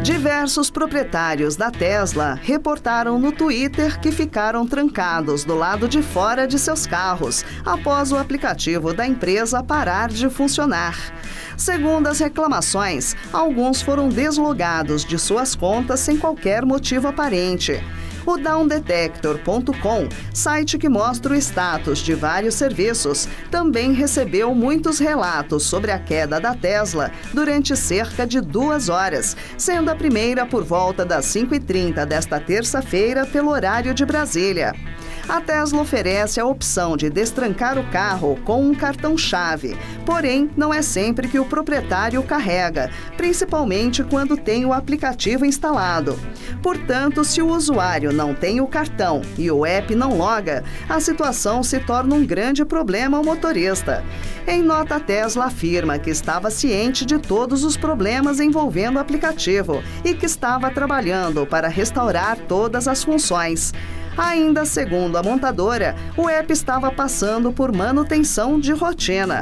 Diversos proprietários da Tesla reportaram no Twitter que ficaram trancados do lado de fora de seus carros após o aplicativo da empresa parar de funcionar. Segundo as reclamações, alguns foram deslogados de suas contas sem qualquer motivo aparente. O Downdetector.com, site que mostra o status de vários serviços, também recebeu muitos relatos sobre a queda da Tesla durante cerca de 2 horas, sendo a primeira por volta das 5h30 desta terça-feira pelo horário de Brasília. A Tesla oferece a opção de destrancar o carro com um cartão-chave, porém não é sempre que o proprietário carrega, principalmente quando tem o aplicativo instalado. Portanto, se o usuário não tem o cartão e o app não loga, a situação se torna um grande problema ao motorista. Em nota, a Tesla afirma que estava ciente de todos os problemas envolvendo o aplicativo e que estava trabalhando para restaurar todas as funções. Ainda segundo a montadora, o app estava passando por manutenção de rotina.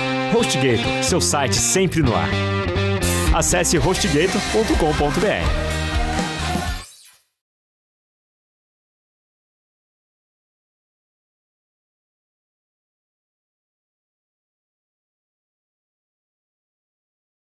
HostGator, seu site sempre no ar. Acesse hostgator.com.br.